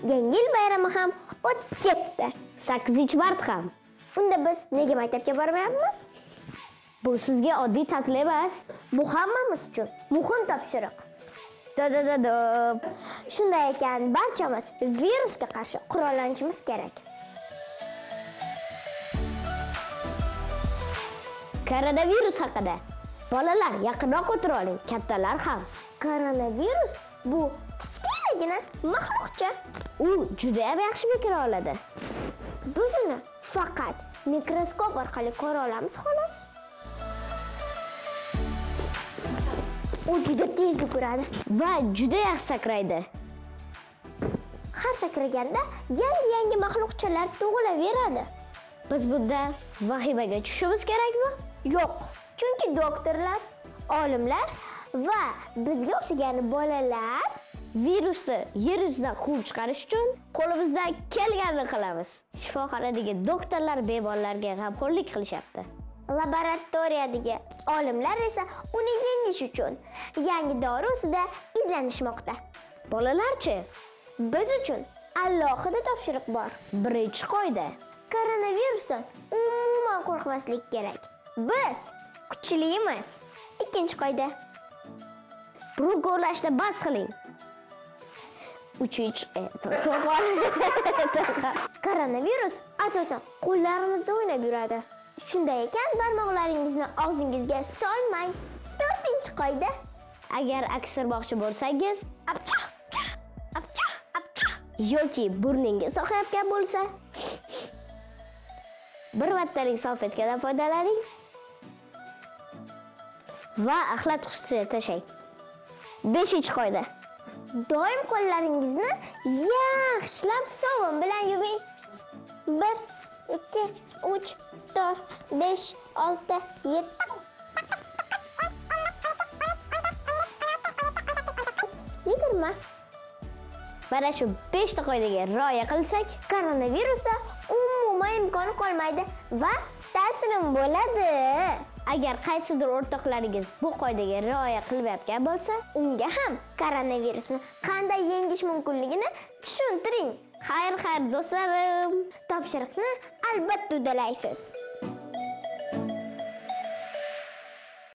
Yangi yil bayrami ham o'tib ketdi. 8-mart ham. Unda biz nega maktabga bormayapmiz? Bu sizga oddiy ta'til emas. Bu hammamiz uchun muhim topshiriq. Shunday ekan, barchamiz virusga qarshi qurollanishimiz kerak. Koronavirus haqida. Bolalar yaqinroq o'tira oling, kattalar ham. Koronavirus bu kichkinagina maxluqcha. U juda ham yaxshi bekora oladi. Biz uni faqat mikroskop orqali ko'ra olamiz xolos. U juda tez yuguradi Va juda yaxshi sakraydi. Har sakraganda yangi maxluqchalar tug'ilaveradi. Biz bunda vahimaga tushishimiz kerakmi? Yo'q, chunki doktorlar, olimlar va bizga o'xshagan bolalar virusni yer yuzidan quvib chiqarish uchun qo'limizdan kelganini qilamiz. Shifoxonadagi doktorlar bemorlarga g'amxo'rlik qilishyapti. Laboratoriyadagi olimlar esa uni yengish uchun yangi dori ustida izlanishmoqda. Bolalarchi? Biz uchun alohida topshiriq bor. Birinchi qoida: koronavirusdan umuman qo'rqmaslik kerak. Biz kuchlimiz. Ikkinchi qoida: burun bas qiling. Koronavirus asosan qo'llarimizda o'ynab yuradi. Shunday ekan, barmoqlaringizni og'zingizga solmang. 4-qoida: agar aksirmoqchi bo'lsangiz, apcha yoki burningiz oqayotgan bo'lsa, bir martalik salfetkadan foydalaning va axlat qutisiga tashlang. 5-qoida: doim qo'llaringizni yaxshilab sovun bilan yuving. 1, 2, 3, 4, 5, 6, 7. Mana shu 5 ta qoidaga rioya qilsak, koronavirusda umuman imkoni qolmaydi va ta'sirim bo'ladi. Agar qaysidir o'rtoqlaringiz bu qoidaga rioya qilmayotgan bo'lsa, unga ham koronavirusni qanday yengish mumkinligini tushuntiring. Xayr do'stlarim, topshiriqni albatta uddalaysiz.